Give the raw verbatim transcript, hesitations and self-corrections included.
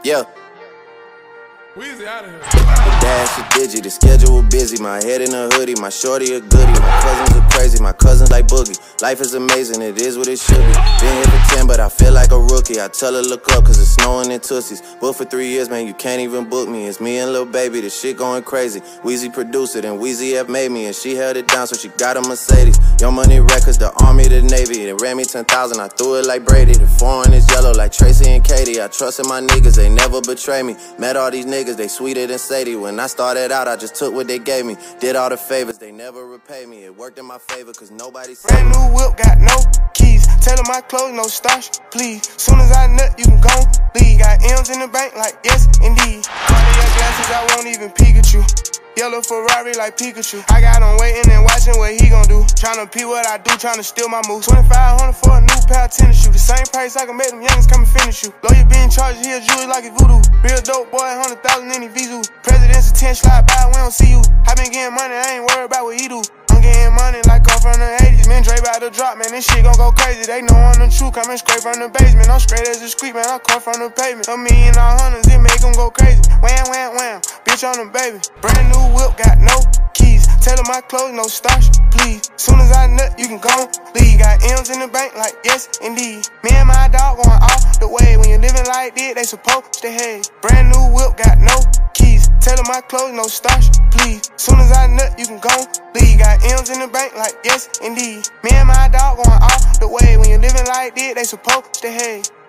Yeah. Weezy out of here. The dash is digi, the schedule busy. My head in a hoodie, my shorty a goodie. My cousins are crazy, my cousins like Boogie. Life is amazing, it is what it should be. Been here for ten, but I feel like a rookie. I tell her look up, cause it's snowing in Tussies. Booked for three years, man, you can't even book me. It's me and Lil Baby, the shit going crazy. Weezy produced it, and Weezy F made me. And she held it down, so she got a Mercedes. Young Money Records, the Army, the Navy. They ran me ten thousand, I threw it like Brady. The foreign is yellow like Tracy and Katie. I trusted my niggas, they never betray me. Met all these niggas, they sweeter than Sadie. When I started out, I just took what they gave me. Did all the favors, they never repay me. It worked in my favor, cause nobody said. Brand new whip, got no keys. Tell them my clothes, no starch, please. Soon as I nut, you can go leave. Got M's in the bank, like yes, indeed. Under your glasses, I won't even peek at you. Yellow Ferrari like Pikachu. I got him waiting and watching what he gon' do. Tryna pee what I do, tryna steal my moves. twenty-five hundred for a new pair of tennis shoes. The same price I can make them youngins come and finish you. Lawyer being charged, he a jewelry like a voodoo. Real dope boy, one hundred thousand in his Vizu. President's ten slide by, we don't see you. I been getting money, I ain't worried about what he do. I'm getting money like I'm from the eighties. Man, Dre about to drop, man, this shit gon' go crazy. They know I'm the truth, coming straight from the basement. I'm straight as a street, man, I come from the pavement. A million all hundreds, it make them go crazy. Wham, wham, wham, bitch on them, baby. Brand new whip, got no keys. Tell them my clothes, no starch, please. Soon as I nut, you can go leave. Got M's in the bank, like yes, indeed. Me and my dog going all the way. When you living like this, they supposed to hate. Brand new whip, got no keys. Tell them my clothes, no starch, please. Soon as I nut, you can go leave. Got M's in the bank, like yes, indeed. Me and my dog going all the way. When you living like this, they supposed to hate.